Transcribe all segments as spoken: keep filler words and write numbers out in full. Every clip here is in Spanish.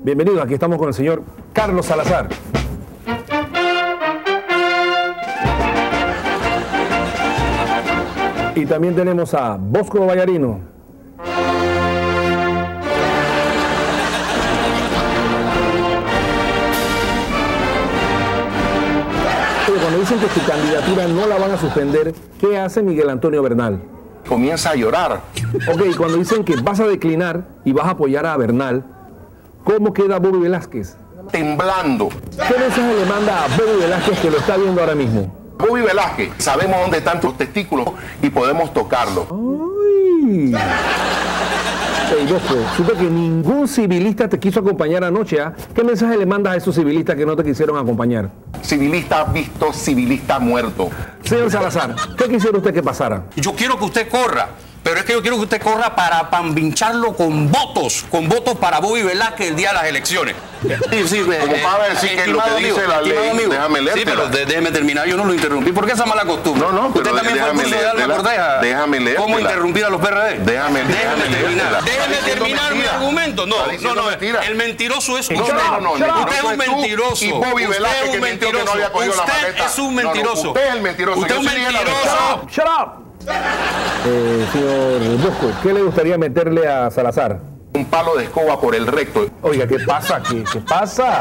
Bienvenidos, aquí estamos con el señor Carlos Salazar. Y también tenemos a Bosco Vallarino. Pero cuando dicen que su candidatura no la van a suspender, ¿qué hace Miguel Antonio Bernal? Comienza a llorar. Ok, cuando dicen que vas a declinar y vas a apoyar a Bernal, ¿cómo queda Bobby Velázquez? Temblando. ¿Qué mensaje le manda a Bobby Velázquez que lo está viendo ahora mismo? Bobby Velázquez, sabemos dónde están tus testículos y podemos tocarlos. ¡Ay! Hey, Bosco, supe que ningún civilista te quiso acompañar anoche, ¿ah? ¿Qué mensaje le mandas a esos civilistas que no te quisieron acompañar? Civilista visto, civilista muerto. Señor Salazar, ¿qué quisiera usted que pasara? Yo quiero que usted corra, pero es que yo quiero que usted corra para pambincharlo con votos, con votos para Bobby Velázquez el día de las elecciones. Sí, sí, Como eh, para decir que lo que amigo, dice la ley, amigo, déjame leerte. Sí, pero de, déjeme terminar, yo no lo interrumpí. ¿Por qué esa mala costumbre? No, no, usted pero también fue al curso de Alma leértela, Corteja. déjame leértela. ¿Cómo interrumpir a los P R D? Déjame, déjame déjame terminar. leértela. Déjeme Está diciendo terminar mi mentira. argumento. No, Está no, diciendo no. mentira. El mentiroso es No, usted. no, no, usted mentiroso es un es tú mentiroso. y Bobby Usted Velázquez, es que un mintió que no mentiroso. había cogido la Usted maleta. es un No, no, mentiroso. usted es el mentiroso. Usted Yo es un sí dije la mentiroso. verdad. ¡Shut up! Eh, señor Bosco, ¿qué le gustaría meterle a Salazar? Un palo de escoba por el recto. Oiga, ¿qué pasa aquí? ¿Qué pasa?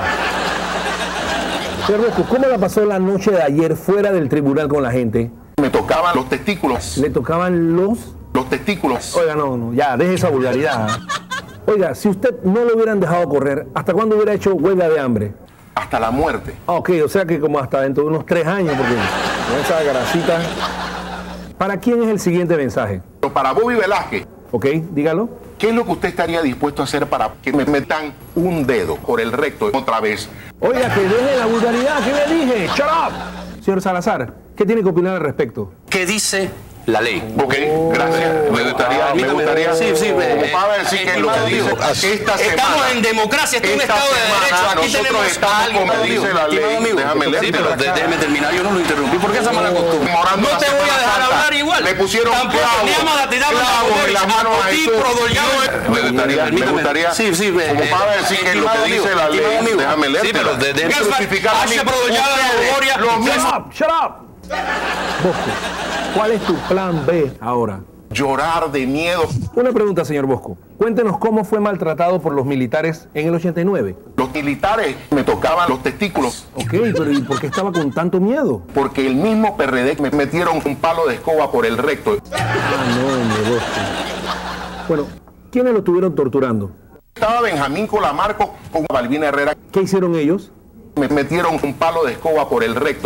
Señor Bosco, ¿cómo la pasó la noche de ayer fuera del tribunal con la gente? Me tocaban los testículos. ¿Le tocaban los...? Los testículos. Oiga, no, no, ya, deje esa vulgaridad. ¿eh? Oiga, si usted no lo hubieran dejado correr, ¿hasta cuándo hubiera hecho huelga de hambre? Hasta la muerte. Ah, ok, o sea que como hasta dentro de unos tres años, porque con esa grasita... ¿Para quién es el siguiente mensaje? Pero para Bobby Velázquez, Ok, dígalo. ¿qué es lo que usted estaría dispuesto a hacer para que me metan un dedo por el recto otra vez? Oiga, que deje la vulgaridad, ¿qué le dije? ¡Shut up! Señor Salazar, ¿qué tiene que opinar al respecto? ¿Qué dice la ley? Ok, gracias. Me gustaría, me gustaría, Sí, sí, como eh, para decir que lo que dice esta semana. Estamos en democracia, esto es un esta Estado de semana Derecho. Aquí nosotros tenemos estamos a alguien, como amigo, dice la ley. estimado amigo. Déjame Sí, leértela. pero de- déjeme terminar, yo no lo interrumpí. ¿Por qué esa mala costumbre? Conmemorando No la te voy a Semana dejar Santa. hablar igual. Le pusieron Tampoco clavos, ni vamos a tirar clavos en las manos a a ti, Jesús. Prodoliano. Me gustaría, me Permítame. gustaría, Sí, sí, como eh, para decir que lo que estimado dice amigo, la ley, estimado amigo. déjame Sí, leértela. pero de- de- Me crucificaron a mí. Hacia Prodoliano de la Ustedes, memoria. los ¡Shut mismos. up! ¡Shut up! Bosco, ¿cuál es tu plan B ahora? Llorar de miedo. Una pregunta, señor Bosco. Cuéntenos cómo fue maltratado por los militares en el ochenta y nueve. Los militares me tocaban los testículos Ok, pero ¿y por qué estaba con tanto miedo? porque el mismo P R D me metieron un palo de escoba por el recto. Ah, no, mi Bosco. Bueno, ¿quiénes lo estuvieron torturando? Estaba Benjamín Colamarco con Balbina Herrera. ¿Qué hicieron ellos? Me metieron un palo de escoba por el recto.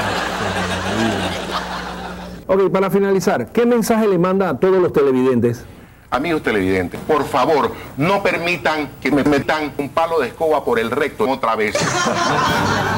Ok, para finalizar, ¿qué mensaje le manda a todos los televidentes? Amigos televidentes, por favor, no permitan que me metan un palo de escoba por el recto otra vez.